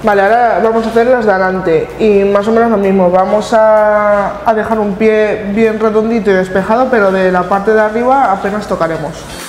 Vale, ahora vamos a hacer las de adelante y más o menos lo mismo, vamos a dejar un pie bien redondito y despejado, pero de la parte de arriba apenas tocaremos.